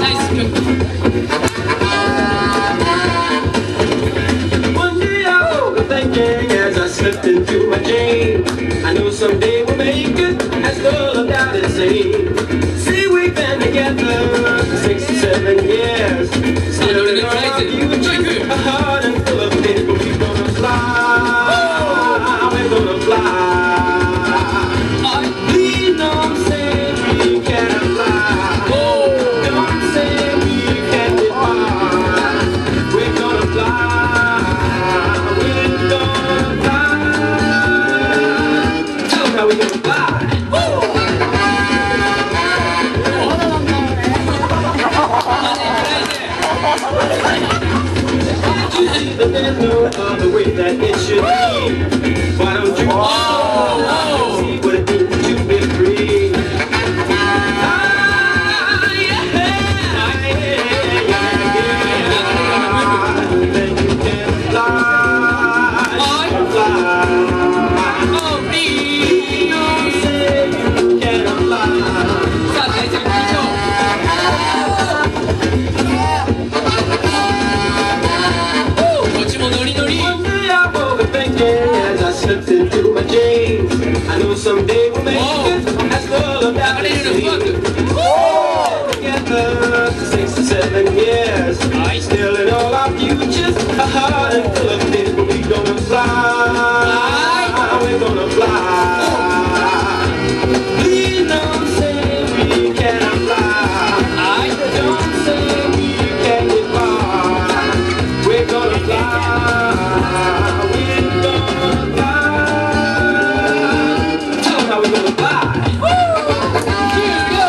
nice cookie. One day I woke up thinking as I slipped into my chain, I knew someday we'll make it, as no doubt it seemed. See, we've been together for 6 or 7 years. Still in our view.